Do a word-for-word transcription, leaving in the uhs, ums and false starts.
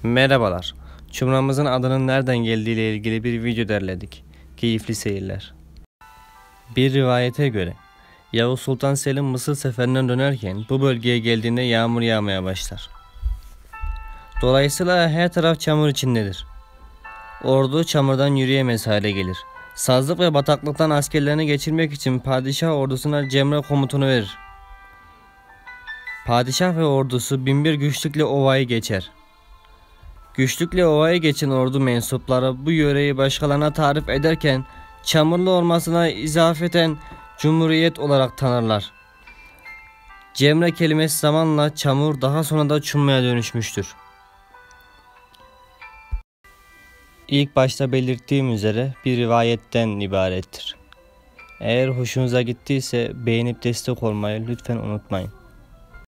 Merhabalar. Çumramızın adının nereden geldiği ile ilgili bir video derledik. Keyifli seyirler. Bir rivayete göre Yavuz Sultan Selim Mısır seferinden dönerken bu bölgeye geldiğinde yağmur yağmaya başlar. Dolayısıyla her taraf çamur içindedir. Ordu çamurdan yürüyemez hale gelir. Sazlık ve bataklıktan askerlerini geçirmek için padişah ordusuna Cemre komutunu verir. Padişah ve ordusu binbir güçlükle ovayı geçer. Güçlükle ovaya geçen ordu mensupları bu yöreyi başkalarına tarif ederken çamurlu olmasına izafeten Cumhuriyet olarak tanırlar. Cemre kelimesi zamanla çamur, daha sonra da çummaya dönüşmüştür. İlk başta belirttiğim üzere bir rivayetten ibarettir. Eğer hoşunuza gittiyse beğenip destek olmayı lütfen unutmayın.